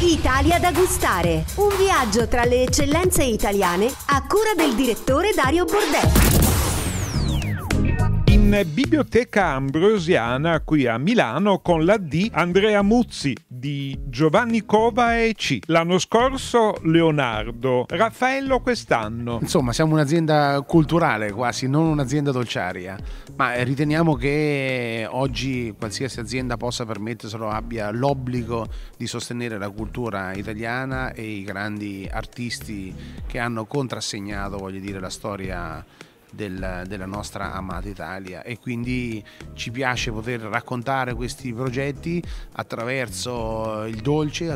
Italia da gustare, un viaggio tra le eccellenze italiane a cura del direttore Dario Bordè. In Biblioteca Ambrosiana qui a Milano con la D Andrea Muzzi di Giovanni Cova e C. L'anno scorso Leonardo, Raffaello quest'anno. Insomma, siamo un'azienda culturale quasi, non un'azienda dolciaria, ma riteniamo che oggi qualsiasi azienda possa permetterselo abbia l'obbligo di sostenere la cultura italiana e i grandi artisti che hanno contrassegnato, voglio dire, la storia della nostra amata Italia, e quindi ci piace poter raccontare questi progetti attraverso il dolce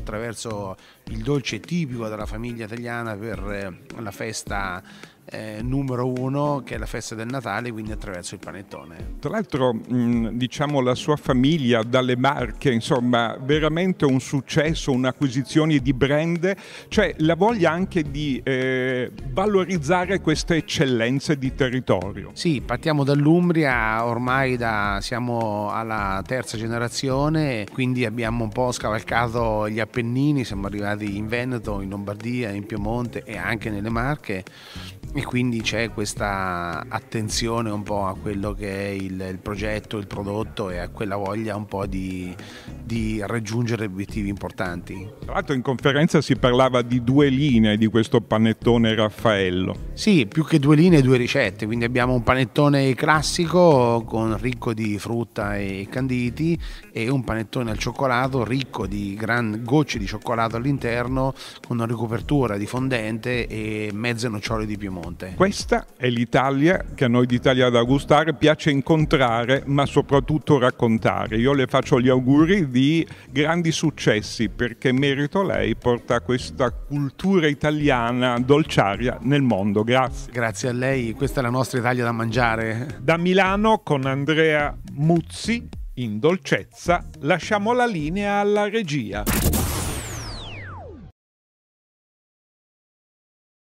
tipico della famiglia italiana per la festa numero uno, che è la festa del Natale, quindi attraverso il panettone. Tra l'altro diciamo la sua famiglia dalle Marche, insomma veramente un successo, un'acquisizione di brand, cioè la voglia anche di valorizzare queste eccellenze di territorio. Sì, partiamo dall'Umbria, ormai siamo alla terza generazione, quindi abbiamo un po' scavalcato gli Appennini, siamo arrivati in Veneto, in Lombardia, in Piemonte e anche nelle Marche, e quindi c'è questa attenzione un po' a quello che è il progetto, il prodotto, e a quella voglia un po' di raggiungere obiettivi importanti. Tra l'altro in conferenza si parlava di 2 linee di questo panettone Raffaello. Sì, più che 2 linee, 2 ricette, quindi abbiamo un panettone classico ricco di frutta e canditi, e un panettone al cioccolato ricco di gocce di cioccolato all'interno, con una ricopertura di fondente e mezze nocciole di Piemonte. Questa è l'Italia che a noi di Italia da gustare piace incontrare, ma soprattutto raccontare. Io le faccio gli auguri di grandi successi, perché merito lei porta questa cultura italiana dolciaria nel mondo. Grazie. Grazie a lei, questa è la nostra Italia da mangiare. Da Milano con Andrea Muzzi in dolcezza lasciamo la linea alla regia.